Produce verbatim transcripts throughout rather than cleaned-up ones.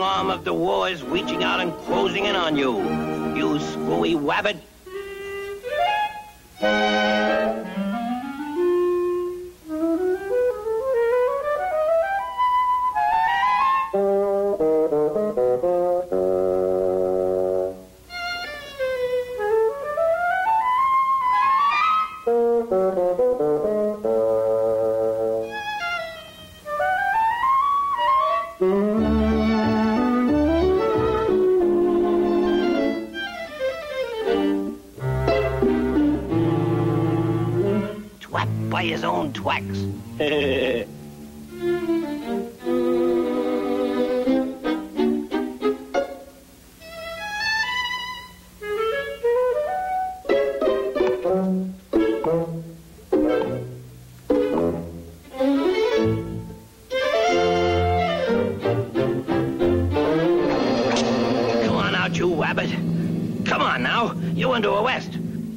arm of the war is reaching out and closing in on you. You screwy wabbit. By his own twacks. Come on out, you wabbit. Come on now, you under arrest.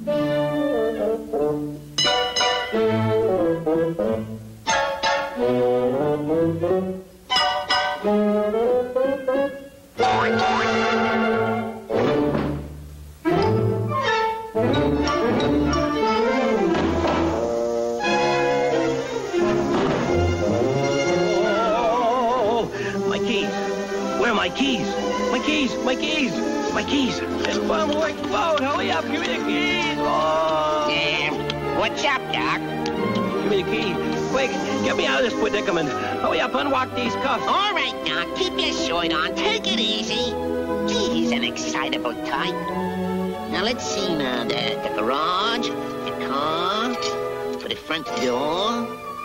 My keys, my keys, my keys, my keys. It's one more boat. Hurry up, give me the keys. Oh. Um, what's up, Doc? Give me the keys. Quick, get me out of this predicament. Hurry up, unlock these cuffs. All right, Doc, keep your shirt on. Take it easy. Gee, he's an excitable type. Now, let's see now. The, the garage, the car, for the front door,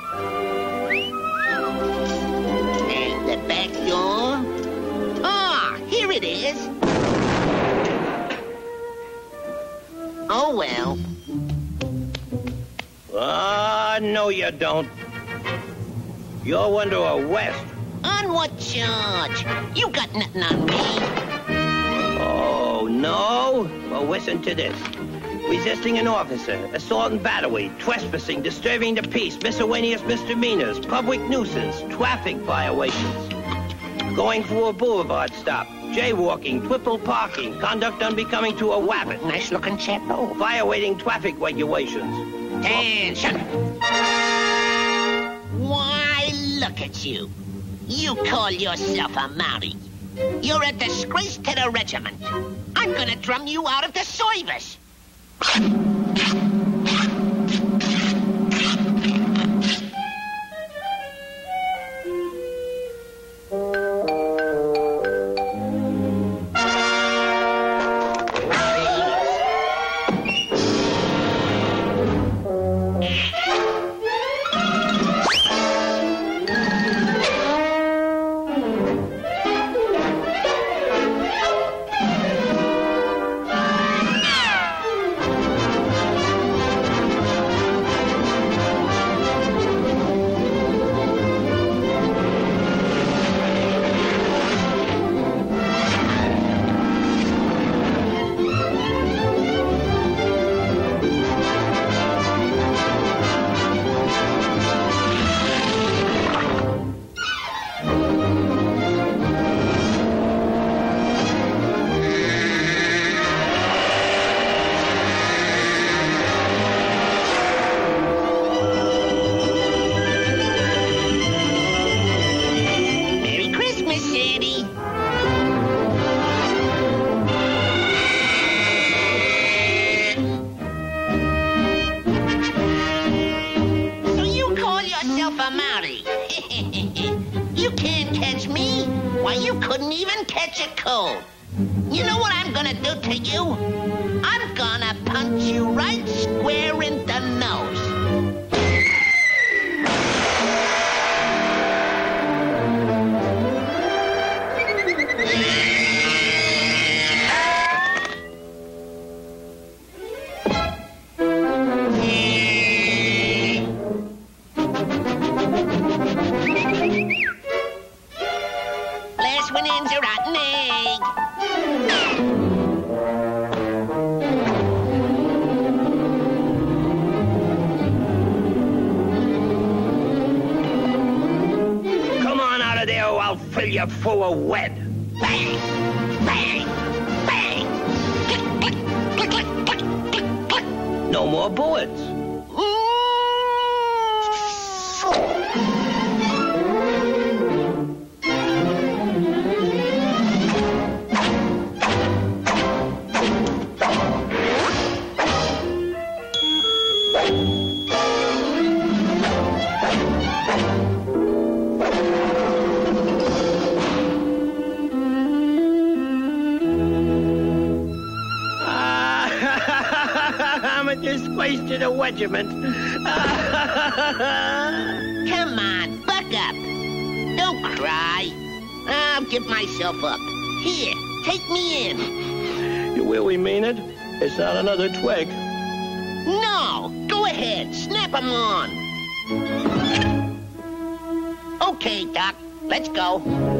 and the back door. Here it is. Oh, well. Ah, uh, no, you don't. You're under arrest. On what charge? You got nothing on me. Oh, no? Well, listen to this. Resisting an officer, assault and battery, trespassing, disturbing the peace, miscellaneous misdemeanors, public nuisance, traffic violations, going for a boulevard stop, jaywalking, triple parking, conduct unbecoming to a wabbit. Nice-looking chap. Oh. Violating traffic regulations. Attention! Why, look at you. You call yourself a Mountie. You're a disgrace to the regiment. I'm gonna drum you out of the service. You can't catch me. Why, you couldn't even catch a cold. You know what I'm gonna do to you? I'm gonna punch you right square in the nose. Last one in's a rotten egg. Come on out of there or I'll fill you full of lead. Bang! Bang! Bang! Click, click, click, click, click, click, click. No more bullets. I'm a disgrace to the regiment. Come on, buck up. Don't cry. I'll give myself up. Here, take me in. You really mean it? It's not another twig. No, go ahead, snap 'em on. Okay, Doc, let's go.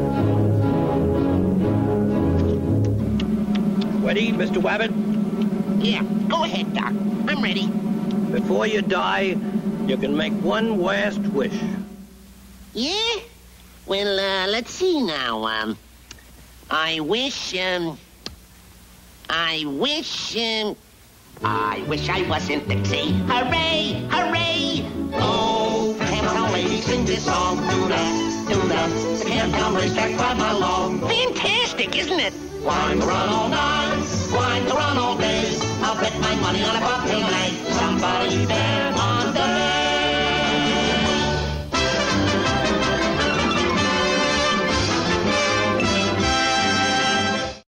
Ready, Mister Wabbit? Yeah, go ahead, Doc. I'm ready. Before you die, you can make one last wish. Yeah? Well, uh, let's see now. Um, I wish, um, I wish, um, I wish I wasn't Dixie. Hooray! Hooray! Oh, the Camptown ladies sing this song. Do that, do that. The Camptown racetrack right along. Fantastic, isn't it? Wine to run all night, wine to run all day. I'll bet my money on a bobtail night. Somebody there on the